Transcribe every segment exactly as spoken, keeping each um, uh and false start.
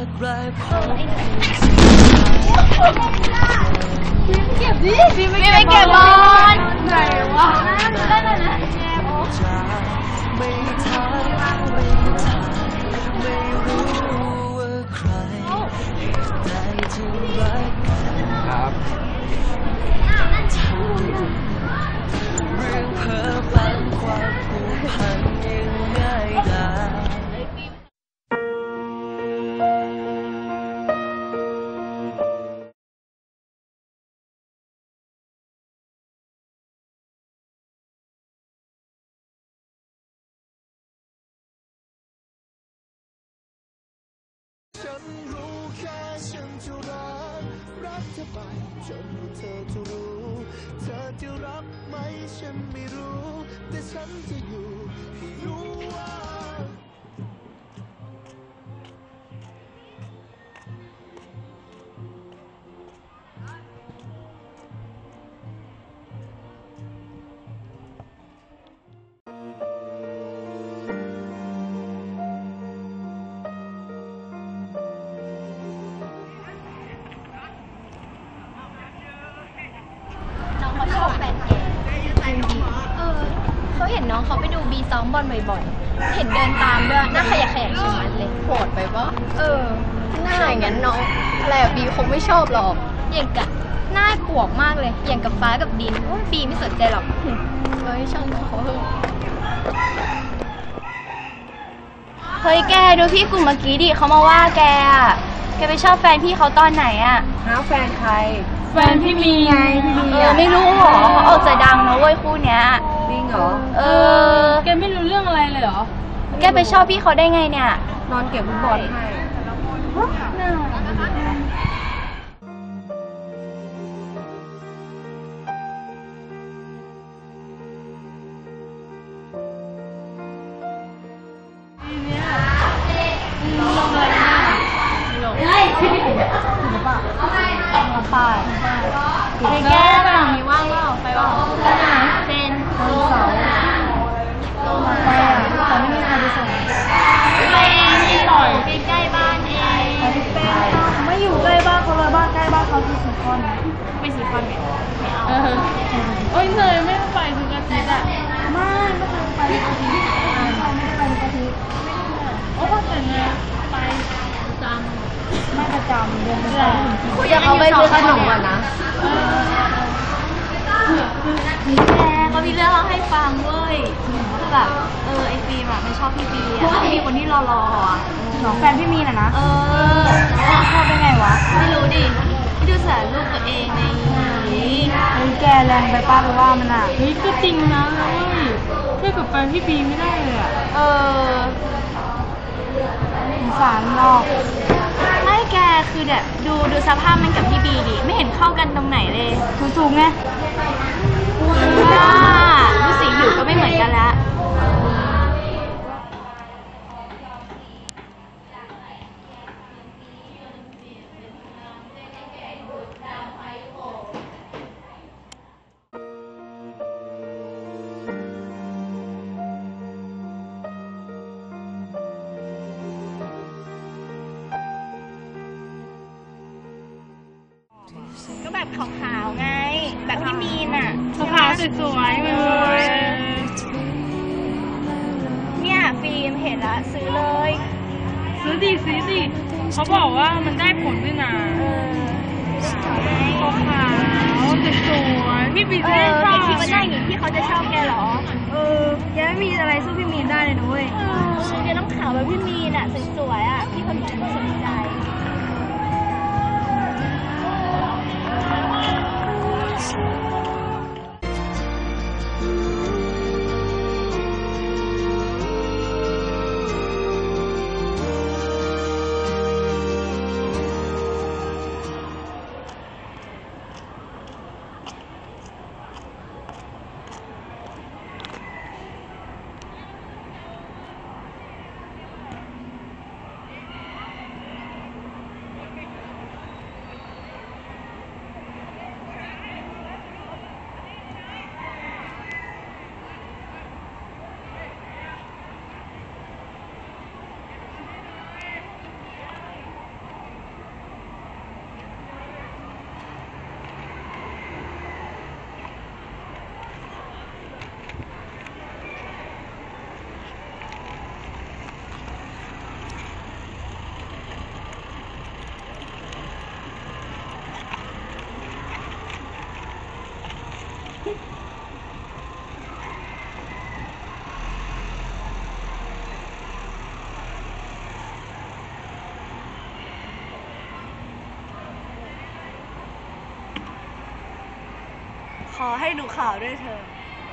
เก็บดิพี่ไม่เก็บบอลไหนวะได้เลยนะไม่ทันไม่ทันไม่รู้ว่าใครได้จะรักครับเรื่องเพ้อฝันความผูกพันยังง่ายดายฉันรู้แค่ฉันจะรักรักเธอไปจนเธอจะรู้เธอจะรับไหมฉันไม่รู้แต่ฉันจะอยู่ให้รู้ว่าเขาเห็นน้องเขาไปดูบีซ้อมบอลบ่อยๆเห็นเดินตามด้วยน่าขยะแขยงชะมัดเลยโหดไปปะเออหน้าอย่างนั้นน้องอะไรอะบีคงไม่ชอบหรอกอย่างกับหน้าปวกมากเลยอย่างกับฟ้ากับดินบีไม่สนใจหรอกเฮ้ยช่างน้องเขาเถอะเฮ้ยแกดูพี่กลุ่มเมื่อกี้ดิเขามาว่าแกอะแกไปชอบแฟนพี่เขาตอนไหนอะหาแฟนใครแฟนพี่มีไงพี่มีเออไม่รู้หรอเขาออกจะดังนะเว้ยคู่เนี้ยจริงเหรอเออแกไม่รู้เรื่องอะไรเลยเหรอแกไปชอบพี่เขาได้ไงเนี่ยนอนเก็บฟุตบอลให้ไปไปแก้ไปมีว่างเปล่าไปบ้างไปไหนเจนเสาไปอ่ะแต่ไม่มีใครไปส่งไปเองที่ต่อยใกล้ๆบ้านเองไม่อยู่ใกล้บ้านเขาเลยบ้านใกล้บ้านเขาที่สีคอนไปสีคอนเนี่ยไม่เอาโอ้ยเนยไม่ไปทุกอาทิตย์อ่ะไม่ไม่เคยไปทุกอาทิตย์ไม่ได้ไปทุกอาทิตย์โอ้แต่เนี่ยไปจำไม่ประจำเดือนละคุยกับเขาไปซื้อขนมก่อนนะแกเขามีเรื่องเล่าให้ฟังเว้ยคือแบบเออไอฟิล์มอะไม่ชอบพี่บีอะพี่คนที่รอรออะน้องแฟนพี่มีน่ะนะเออชอบได้ไงวะไม่รู้ดิไม่ดูแสนลูกตัวเองในนี้เฮ้ยแกแรงไปป้าไปว่ามันอะเฮ้ยก็จริงนะเว้ยเทียบกับแฟนพี่บีไม่ได้เลยอะเออสงสารนอกไม่แกคือแบบดูดูสภาพมันกับพี่บีดิไม่เห็นเข้ากันตรงไหนเลยสูงๆไงว้าดูสีผิวก็ไม่เหมือนกันละก็แบบขาวๆไงแบบพี่มีนอ่ะขาวสวยๆเลยเนี่ยฟิล์มเห็นแล้วซื้อเลยซื้อดิซื้อดิเขาบอกว่ามันได้ผลด้วยนะขาวขาวสวยๆพี่บีจะได้ชอบคิดว่าได้อย่างนี้พี่เขาจะชอบแกเหรอเออแกไม่มีอะไรสู้พี่มีนได้เลยนุ้ยแกต้องขาวแบบพี่มีนอ่ะสวยๆอ่ะพี่เขาถึงจะสนใจอให้ดูข่าวด้วยเถอะ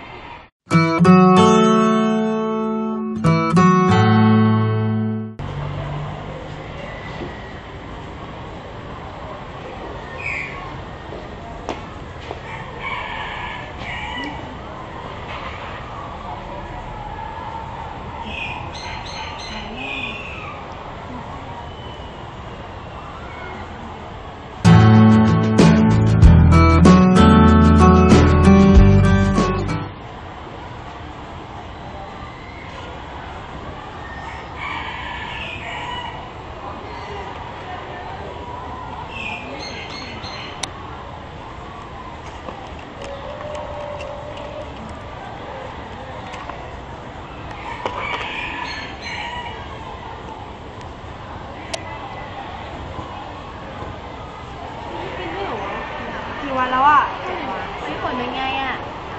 กี่วันแล้วอ่ะซื้อผลเป็นไงอ่ะ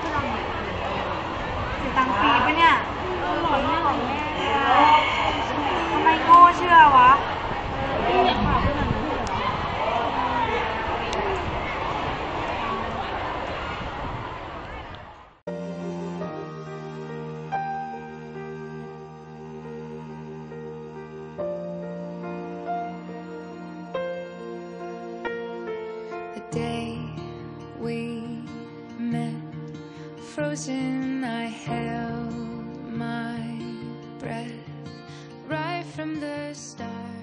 เสียตังค์ฟรีปะเนี่ยหลอนแม่หลอนแม่ทำไมโง่เชื่อวะอยากข่าวขนาดนั้นเลยเหรอ The day we met, frozen, I held my breath right from the start.